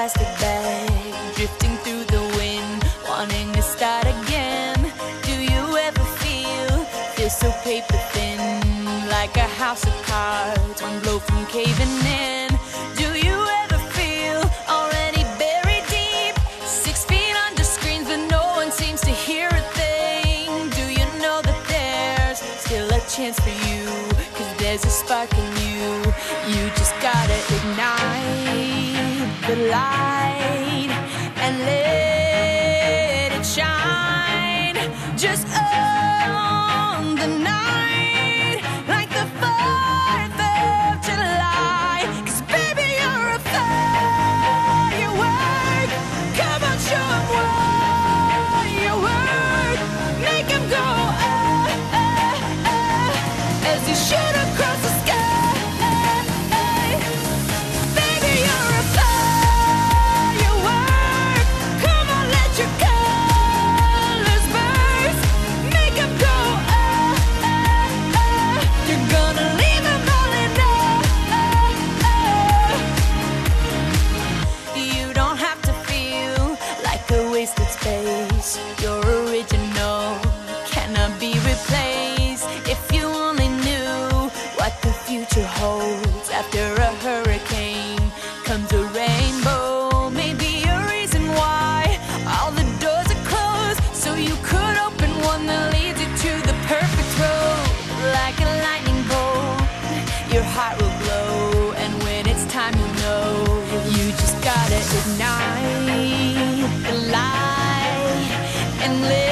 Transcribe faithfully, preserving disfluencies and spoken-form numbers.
plastic bag, drifting through the wind, wanting to start again. Do you ever feel, feel so paper thin, like a house of cards, one blow from caving in? Do you ever feel already buried deep, six feet under screens but no one seems to hear a thing? Do you know that there's still a chance for you, cause there's a spark in you? You just gotta ignite the light and let it shine. Just own the night like the fourth of July. Cause baby, you're a firework. Come on, show 'em what you work. Make 'em go ah, ah, ah, as you shoot across the sky. Wasted space, your original cannot be replaced. If you only knew what the future holds, after a hurricane comes a rainbow. Maybe a reason why all the doors are closed, so you could open one that leads you to the perfect road. Like a lightning bolt, your heart will glow, and when it's time, you know you just gotta ignite the light and live.